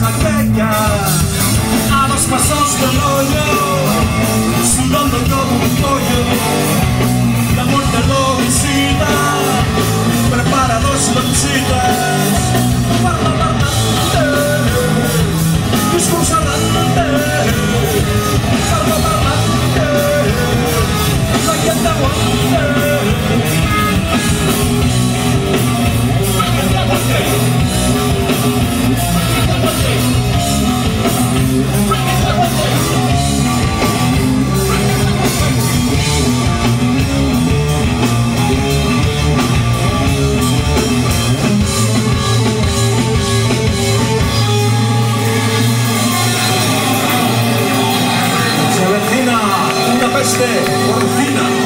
jaqueca a 2 pasos del hoyo, sudando como un pollo. La muerte lo visita, prepara 2 lonchitas para la tarde. Discurso errante, salvo parlante, no hay quien te aguante. Se avecina una peste porcina.